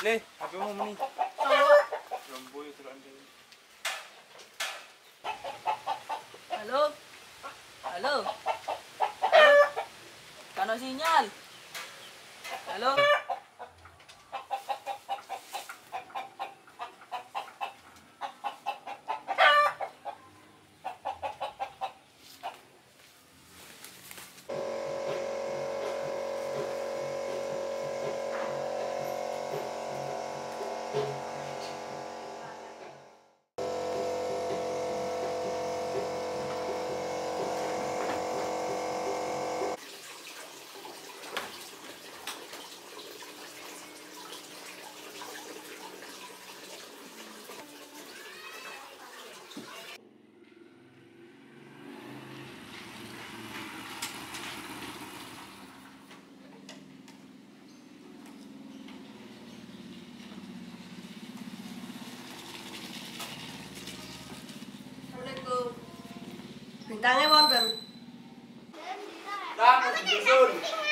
Le, HP mo muni. Lamboy itu kan. Halo? Halo? Halo? Kano sinyal? Halo? Assalamualaikum. Bintangnya wonten. Dah, disusul.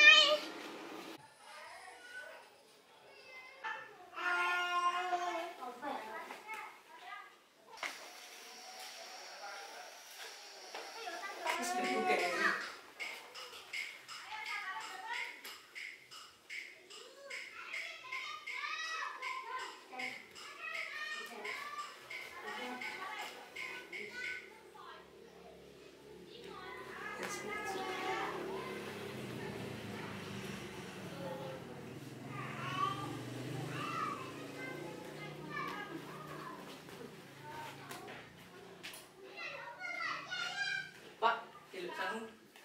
Pak, ilmu sanu.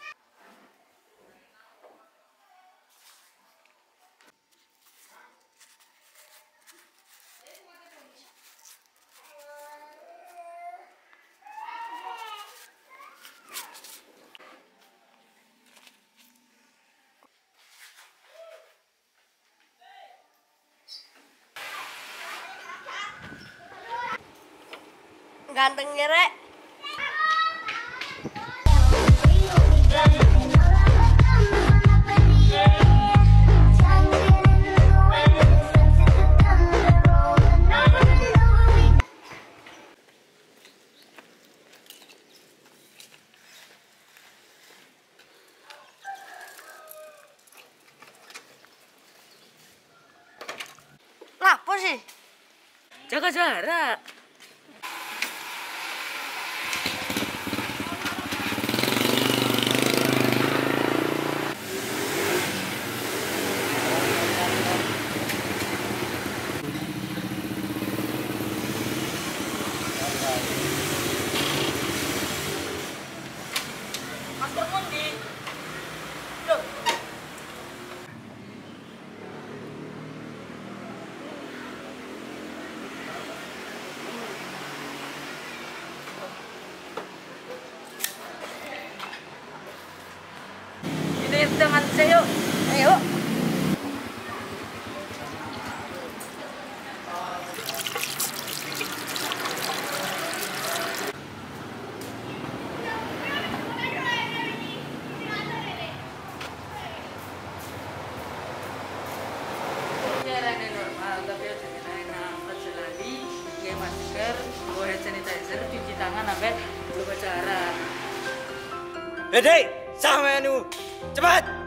Ganteng rek. Lah, apa sih? Jaga jarak. Masker mundi. Loh. Ini dengan saya yuk. Ayo. Caranya normal, tapi harus nangkat selagi, pakai masker, bawa hand sanitizer, cuci tangan sampai berbicara. Hei, sama nu. Cepat.